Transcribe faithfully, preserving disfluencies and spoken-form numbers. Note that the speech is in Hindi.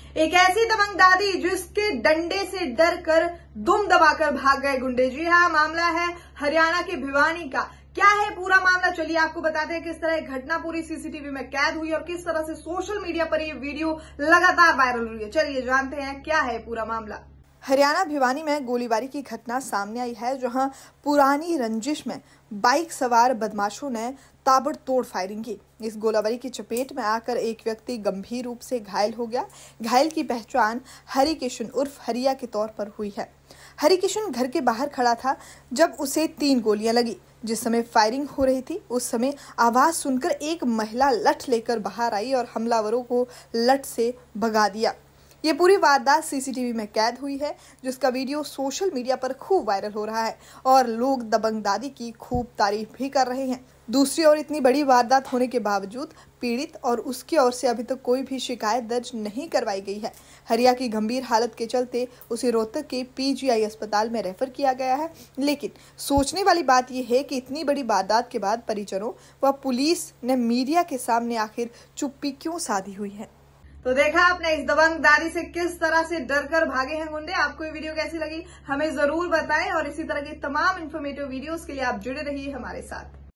एक ऐसी दबंग दादी जिसके डंडे से डर कर दुम दबाकर भाग गए गुंडे। जी हाँ, मामला है हरियाणा के भिवानी का। क्या है पूरा मामला, चलिए आपको बताते हैं किस तरह एक घटना पूरी सीसीटीवी में कैद हुई और किस तरह से सोशल मीडिया पर ये वीडियो लगातार वायरल हुई है। चलिए जानते हैं क्या है पूरा मामला। हरियाणा भिवानी में गोलीबारी की घटना सामने आई है, जहां पुरानी रंजिश में बाइक सवार बदमाशों ने ताबड़तोड़ फायरिंग की। इस गोलीबारी की चपेट में आकर एक व्यक्ति गंभीर रूप से घायल हो गया। घायल की पहचान हरिकिशन उर्फ हरिया के तौर पर हुई है। हरिकिशन घर के बाहर खड़ा था जब उसे तीन गोलियां लगी। जिस समय फायरिंग हो रही थी उस समय आवाज सुनकर एक महिला लठ लेकर बाहर आई और हमलावरों को लठ से भगा दिया। ये पूरी वारदात सीसीटीवी में कैद हुई है, जिसका वीडियो सोशल मीडिया पर खूब वायरल हो रहा है और लोग दबंग दादी की खूब तारीफ भी कर रहे हैं। दूसरी ओर इतनी बड़ी वारदात होने के बावजूद पीड़ित और उसकी ओर से अभी तक कोई भी शिकायत दर्ज नहीं करवाई गई है। हरिया की गंभीर हालत के चलते उसे रोहतक के पीजीआई अस्पताल में रेफर किया गया है। लेकिन सोचने वाली बात यह है कि इतनी बड़ी वारदात के बाद परिजनों व पुलिस ने मीडिया के सामने आखिर चुप्पी क्यों साधी हुई है। तो देखा आपने इस दबंग दादी से किस तरह से डर कर भागे हैं गुंडे। आपको ये वीडियो कैसी लगी हमें जरूर बताएं और इसी तरह की तमाम इन्फॉर्मेटिव वीडियोस के लिए आप जुड़े रहिए हमारे साथ।